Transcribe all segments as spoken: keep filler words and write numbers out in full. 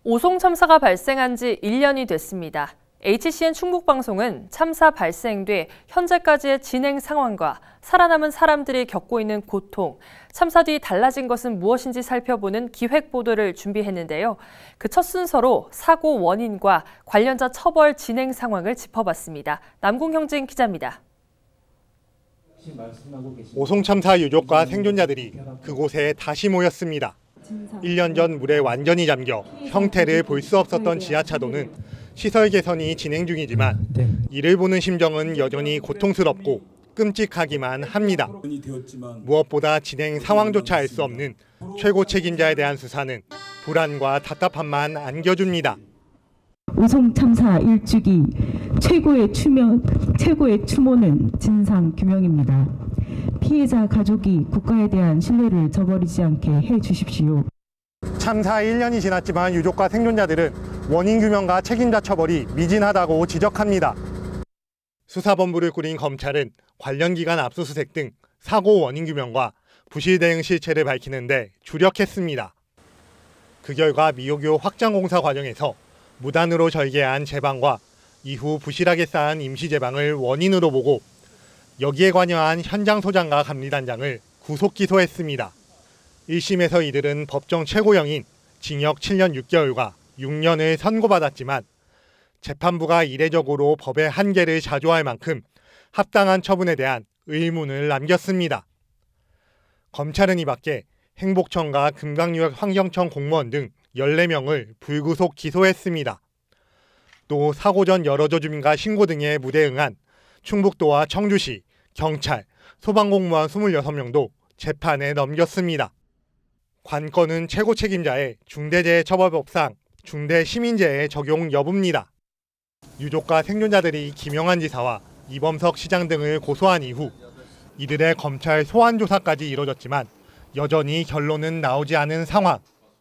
오송 참사가 발생한 지 일 년이 됐습니다. 에이치씨엔 충북방송은 참사 발생 뒤 현재까지의 진행 상황과 살아남은 사람들이 겪고 있는 고통, 참사 뒤 달라진 것은 무엇인지 살펴보는 기획 보도를 준비했는데요. 그 첫 순서로 사고 원인과 관련자 처벌 진행 상황을 짚어봤습니다. 남궁형진 기자입니다. 오송 참사 유족과 생존자들이 그곳에 다시 모였습니다. 일 년 전 물에 완전히 잠겨 형태를 볼 수 없었던 지하차도는 시설 개선이 진행 중이지만 이를 보는 심정은 여전히 고통스럽고 끔찍하기만 합니다. 무엇보다 진행 상황조차 알 수 없는 최고 책임자에 대한 수사는 불안과 답답함만 안겨줍니다. 오송 참사 일주기 최고의 추모, 최고의 추모는 진상 규명입니다. 피해자 가족이 국가에 대한 신뢰를 저버리지 않게 해주십시오. 참사 일 년이 지났지만 유족과 생존자들은 원인 규명과 책임자 처벌이 미진하다고 지적합니다. 수사본부를 꾸린 검찰은 관련 기관 압수수색 등 사고 원인 규명과 부실 대응 실체를 밝히는 데 주력했습니다. 그 결과 미오교 확장 공사 과정에서 무단으로 절개한 제방과 이후 부실하게 쌓은 임시 제방을 원인으로 보고 여기에 관여한 현장 소장과 감리단장을 구속 기소했습니다. 일 심에서 이들은 법정 최고형인 징역 칠 년 육 개월과 육 년을 선고받았지만 재판부가 이례적으로 법의 한계를 자조할 만큼 합당한 처분에 대한 의문을 남겼습니다. 검찰은 이 밖에 행복청과 금강유역 환경청 공무원 등 열네 명을 불구속 기소했습니다. 또 사고 전 여러 조 주민과 신고 등에 무대응한 충북도와 청주시, 경찰, 소방공무원 이십육 명도 재판에 넘겼습니다. 관건은 최고 책임자의 중대재해처벌법상 중대시민재해 적용 여부입니다. 유족과 생존자들이 김영환 지사와 이범석 시장 등을 고소한 이후 이들의 검찰 소환 조사까지 이뤄졌지만 여전히 결론은 나오지 않은 상황.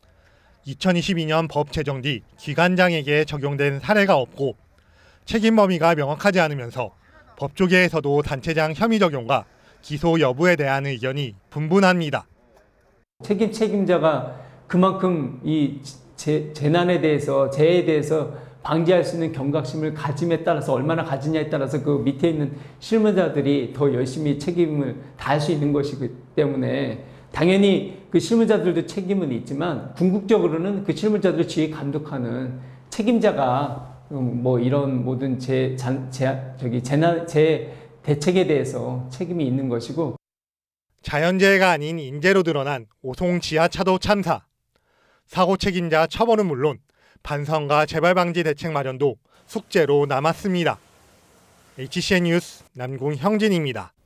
이천이십이 년 법 제정 뒤 기관장에게 적용된 사례가 없고 책임 범위가 명확하지 않으면서 법조계에서도 단체장 혐의 적용과 기소 여부에 대한 의견이 분분합니다. 책임 책임자가 그만큼 이 재, 재난에 대해서 재해에 대해서 방지할 수 있는 경각심을 가짐에 따라서 얼마나 가지냐에 따라서 그 밑에 있는 실무자들이 더 열심히 책임을 다할 수 있는 것이기 때문에 당연히 그 실무자들도 책임은 있지만 궁극적으로는 그 실무자들을 지휘 감독하는 책임자가 뭐 이런 모든 재, 재, 저기 재난 재 대책에 대해서 책임이 있는 것이고. 자연재해가 아닌 인재로 드러난 오송 지하차도 참사. 사고 책임자 처벌은 물론 반성과 재발 방지 대책 마련도 숙제로 남았습니다. 에이치씨엔 뉴스 남궁형진입니다.